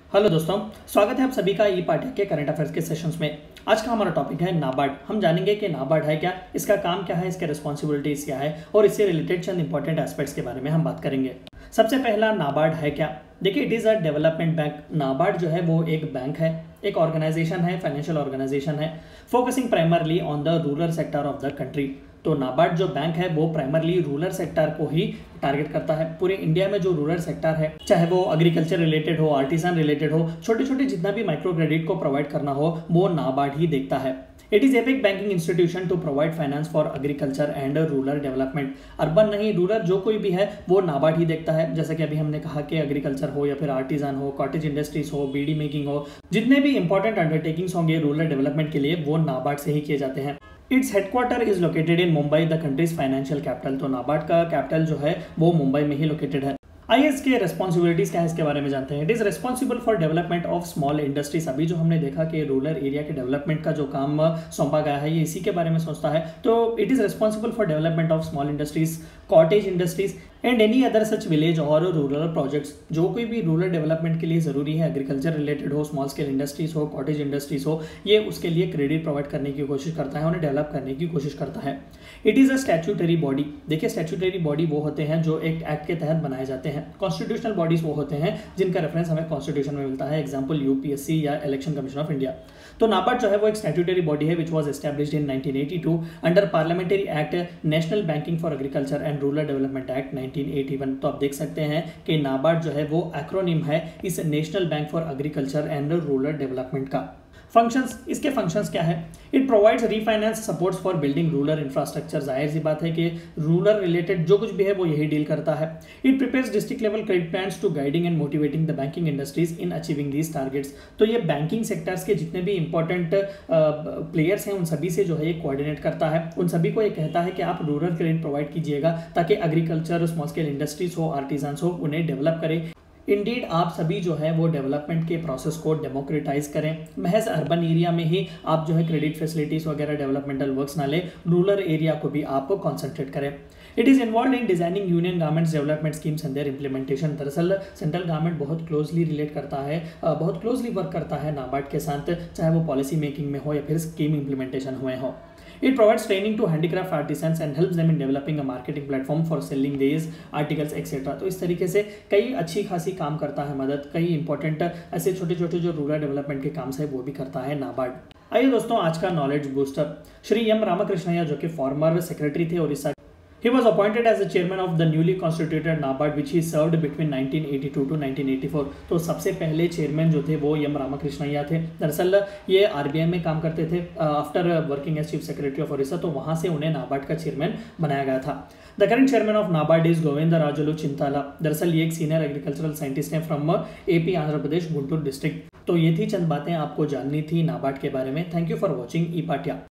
Hello दोस्तों, स्वागत है आप सभी का ई पाठ्य के करंट अफेयर्स के सेशंस में। आज का हमारा टॉपिक है नाबार्ड। हम जानेंगे कि नाबार्ड है क्या, इसका काम क्या है, इसके रिस्पॉन्सिबिलिटीज क्या है और इससे रिलेटेड चंद इंपॉर्टेंट एस्पेक्ट्स के बारे में हम बात करेंगे। सबसे पहला, नाबार्ड है क्या। देखिए, it is a development bank. NABARD जो है वो एक बैंक है, एक ऑर्गेनाइजेशन है, फाइनेंशियल ऑर्गेनाइजेशन है, focusing primarily on the rural sector of the country. तो नाबार्ड जो बैंक है वो प्राइमरली रूरल सेक्टर को ही टारगेट करता है। पूरे इंडिया में जो रूरल सेक्टर है, चाहे वो एग्रीकल्चर रिलेटेड हो, आर्टिसान रिलेटेड हो, छोटे छोटे जितना भी माइक्रो क्रेडिट को प्रोवाइड करना हो, वो नाबार्ड ही देखता है। It is apex banking institution to provide finance for agriculture and rural development. Urban नहीं, रूरल जो कोई भी है वो नाबार्ड ही देखता है। जैसे कि अभी हमने कहा कि एग्रीकल्चर हो या फिर आर्टिसान हो, कॉटेज इंडस्ट्रीज हो, बीड़ी मेकिंग हो, जितने भी इंपॉर्टेंट अंडरटेकिंग्स होंगे रूरल डेवलपमेंट के लिए वो नाबार्ड से ही किए जाते हैं। Its headquarter is located in Mumbai, the country's financial capital. तो नाबार्ड का कैपिटल जो है वो मुंबई में ही लोकेटेड है। आईएएस के रेस्पॉन्सिबिलिटीज क्या है इसके बारे में जानते हैं। It is responsible for development of small industries. अभी जो हमने देखा कि रूरल एरिया के डेवलपमेंट का जो काम सौंपा गया है ये इसी के बारे में सोचता है। तो it is responsible for development of small industries, cottage industries and any other such village और रूरल प्रोजेक्ट्स। जो कोई भी रूरल डेवलपमेंट के लिए जरूरी है, एग्रीकल्चर रिलेटेड हो, स्मॉल स्केल इंडस्ट्रीज हो, कॉटेज इंडस्ट्रीज हो, ये उसके लिए क्रेडिट प्रोवाइड करने की कोशिश करता है, उन्हें डेवलप करने की कोशिश करता है। It is a statutory body. देखिए, स्टैट्यूटरी बॉडी वो होते हैं जो एक एक्ट के तहत बनाए जाते हैं। कॉन्स्टिट्यूशनल बॉडीज वो होते हैं जिनका रेफरेंस हमें कॉन्स्टिट्यूशन में मिलता है, एग्जाम्पल यूपीएससी या इलेक्शन कमीशन ऑफ इंडिया। तो नाबार्ड जो है वो एक स्टैट्यूटरी बॉडी है which was established in 1982 under parliamentary act national banking for agriculture and rural development act 1981। तो आप देख सकते हैं कि नाबार्ड जो है वो एक्रोनिम है इस national bank for agriculture and rural development का। फंक्शंस, इसके फंक्शंस क्या है। It provides refinance supports for building rural infrastructure. जाहिर सी बात है कि रूरल रिलेटेड जो कुछ भी है वो यही डील करता है। It prepares district level credit plans to guiding and motivating the banking industries in achieving these targets. तो ये बैंकिंग सेक्टर्स के जितने भी इंपॉर्टेंट प्लेयर्स हैं उन सभी से जो है ये कोऑर्डिनेट करता है, उन सभी को ये कहता है कि आप रूरल क्रेडिट प्रोवाइड कीजिएगा ताकि एग्रीकल्चर, स्मॉल स्केल इंडस्ट्रीज हो, आर्टिजन्स हो, उन्हें डेवलप करें। इंडीड आप सभी जो है वो डेवलपमेंट के प्रोसेस को डेमोक्रेटाइज करें। महज अर्बन एरिया में ही आप जो है क्रेडिट फैसिलिटीज वगैरह डेवलपमेंटल वर्क्स ना लें, रूरल एरिया को भी आप कॉन्सेंट्रेट करें। It is involve in designing union government's development schemes and their implementation. दरअसल सेंट्रल गवर्नमेंट बहुत क्लोजली रिलेट करता है, बहुत क्लोजली वर्क करता है नाबार्ड के साथ, चाहे वो पॉलिसी मेकिंग में हो या फिर स्कीम इंप्लीमेंटेशन हुए हो। It provides training to handicraft artisans and helps them in developing a marketing platform for selling these articles etc. तो इस तरीके से कई अच्छी खासी काम करता है मदद, कई इंपॉर्टेंट ऐसे छोटे छोटे जो रूरल डेवलपमेंट के काम है वो भी करता है नाबार्ड। आइए दोस्तों, आज का knowledge booster. Shri M Ramakrishnayya जो कि फॉर्मर सेक्रेटरी थे Orissa, he was appointed as the chairman of the newly constituted NABARD which he served between 1982 to 1984। तो सबसे पहले चेयरमैन जो थे वो एम रामकृष्णैया थे। दरअसल ये आरबीआई में काम करते थे after working as chief secretary of Odisha, तो वहाँ से उन्हें नाबार्ड का चेयरमैन बनाया गया था। The current chairman of NABARD is Govind Rajulu Chintala. दरअसल ये एक सीनियर एग्रीकल्चरल साइंटिस्ट हैं from AP Andhra Pradesh Guntur district. तो ये थी चंद बातें आपको जाननी थी नाबार्ड के बारे में। Thank you for watching e पाठ्या।